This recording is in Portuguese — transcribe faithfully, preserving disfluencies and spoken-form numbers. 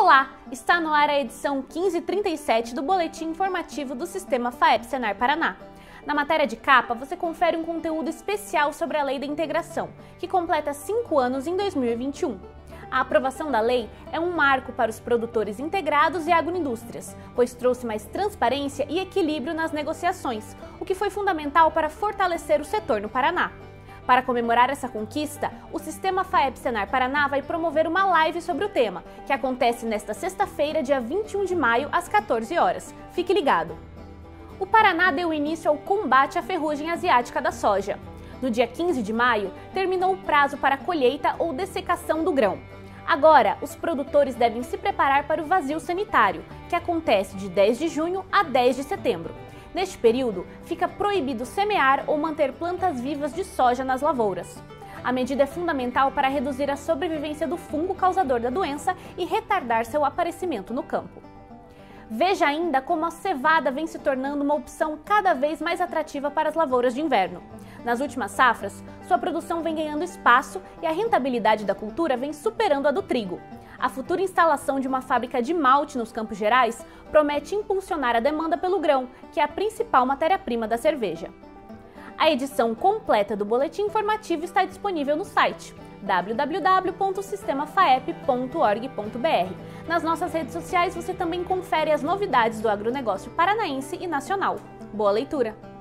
Olá! Está no ar a edição quinze trinta e sete do Boletim Informativo do Sistema FAEP-Senar Paraná. Na matéria de capa, você confere um conteúdo especial sobre a Lei da Integração, que completa cinco anos em dois mil e vinte e um. A aprovação da lei é um marco para os produtores integrados e agroindústrias, pois trouxe mais transparência e equilíbrio nas negociações, o que foi fundamental para fortalecer o setor no Paraná. Para comemorar essa conquista, o Sistema FAEP-Senar Paraná vai promover uma live sobre o tema, que acontece nesta sexta-feira, dia vinte e um de maio, às quatorze horas. Fique ligado! O Paraná deu início ao combate à ferrugem asiática da soja. No dia quinze de maio, terminou o prazo para a colheita ou dessecação do grão. Agora, os produtores devem se preparar para o vazio sanitário, que acontece de dez de junho a dez de setembro. Neste período, fica proibido semear ou manter plantas vivas de soja nas lavouras. A medida é fundamental para reduzir a sobrevivência do fungo causador da doença e retardar seu aparecimento no campo. Veja ainda como a cevada vem se tornando uma opção cada vez mais atrativa para as lavouras de inverno. Nas últimas safras, sua produção vem ganhando espaço e a rentabilidade da cultura vem superando a do trigo. A futura instalação de uma fábrica de malte nos Campos Gerais promete impulsionar a demanda pelo grão, que é a principal matéria-prima da cerveja. A edição completa do Boletim Informativo está disponível no site w w w ponto sistema faep ponto org ponto b r. Nas nossas redes sociais você também confere as novidades do agronegócio paranaense e nacional. Boa leitura!